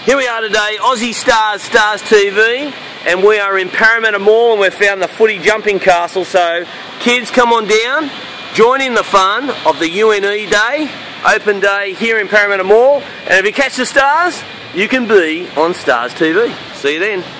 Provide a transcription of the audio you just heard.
Here we are today, Aussie Stars, STARStv, and we are in Parramatta Mall and we've found the footy jumping castle. So kids, come on down, join in the fun of the UNE Day, Open Day here in Parramatta Mall, and if you catch the stars, you can be on STARStv. See you then.